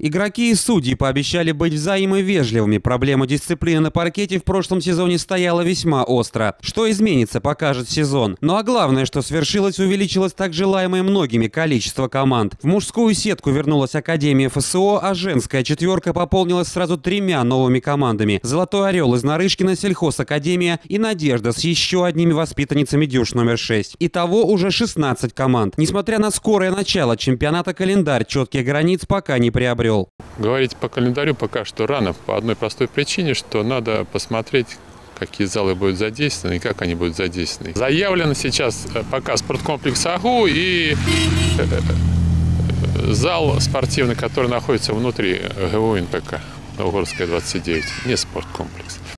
Игроки и судьи пообещали быть взаимовежливыми. Проблема дисциплины на паркете в прошлом сезоне стояла весьма остро. Что изменится, покажет сезон. Ну а главное, что свершилось, увеличилось так желаемое многими количество команд. В мужскую сетку вернулась Академия ФСО, а женская четверка пополнилась сразу 3 новыми командами. «Золотой орел» из Нарышкина, Сельхозакадемия и «Надежда» с еще одними воспитанницами дюж номер 6. Итого уже 16 команд. Несмотря на скорое начало чемпионата, календарь четких границ пока не приобрел. Говорить по календарю пока что рано, по одной простой причине, что надо посмотреть, какие залы будут задействованы и как они будут задействованы. Заявлено сейчас пока спорткомплекс «Агу» и зал спортивный, который находится внутри ГУ НПК Новгородская 29, не спорткомплекс.